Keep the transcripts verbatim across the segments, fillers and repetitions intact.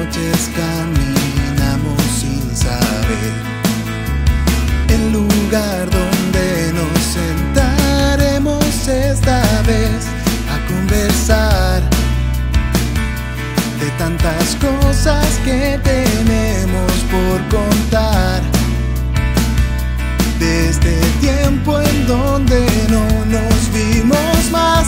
noches caminamos sin saber el lugar donde nos sentaremos esta vez a conversar de tantas cosas que tenemos por contar. De este tiempo en donde no nos vimos más,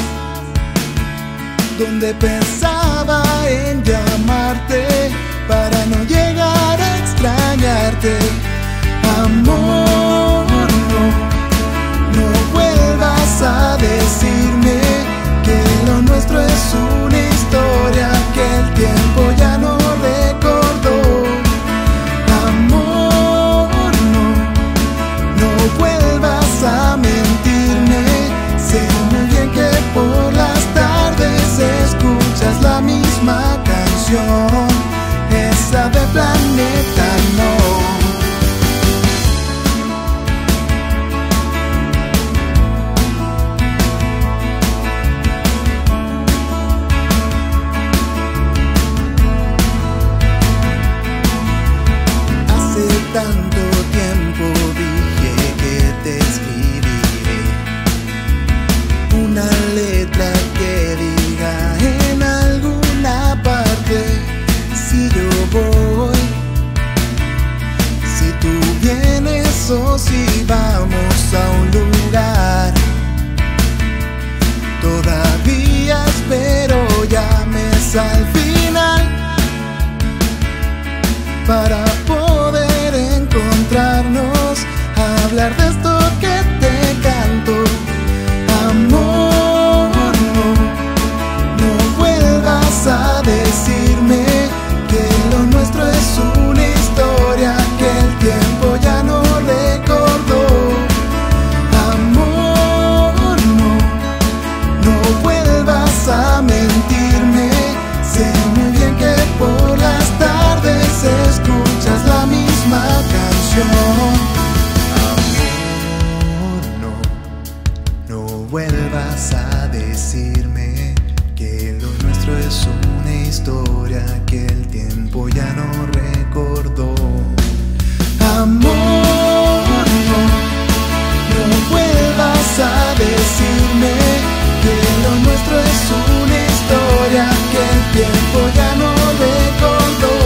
donde pensaba en llamarte para no llegar a extrañarte. Amor, no, no vuelvas a decirme que lo nuestro es una historia que el tiempo ya no recordó. Amor, no, no vuelvas a mentirme. Sé muy bien que por las tardes escuchas la misma canción, esa de Planeta No. Tanto tiempo dije que te escribiré una letra que diga en alguna parte si yo voy, si tú vienes o si vamos a un lugar. Todavía espero llames al final para poder encontrarnos, a hablar de esto que te canto. Amor, no, no vuelvas a decirme que lo nuestro es una historia que el tiempo ya no recordó. Amor, no, no vuelvas a mentirme. Sé muy bien que por las tardes escuchas la misma canción. Amor, no, no vuelvas a decirme que lo nuestro es una historia que el tiempo ya no recordó. Amor, no, no vuelvas a decirme que lo nuestro es una historia que el tiempo ya no recordó.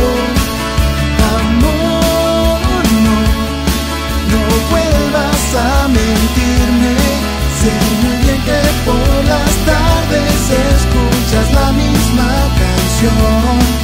Amor, no, no vuelvas a mentirme. Sé muy bien que por las tardes escuchas la misma canción.